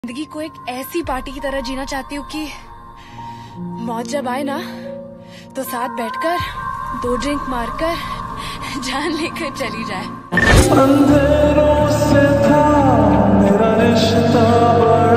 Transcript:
जिंदगी को एक ऐसी पार्टी की तरह जीना चाहती हूँ कि मौत जब आए ना तो साथ बैठकर 2 ड्रिंक मारकर जान लेकर चली जाए। अंधेरों से था मेरा रिश्ता।